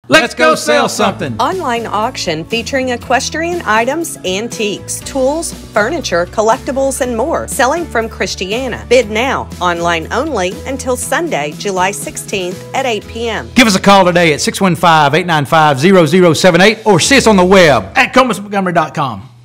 Let's go sell something. Online auction featuring equestrian items, antiques, tools, furniture, collectibles, and more. Selling from Christiana. Bid now. Online only until Sunday, July 16th at 8 p.m. Give us a call today at 615-895-0078 or see us on the web at ComasMontgomery.com.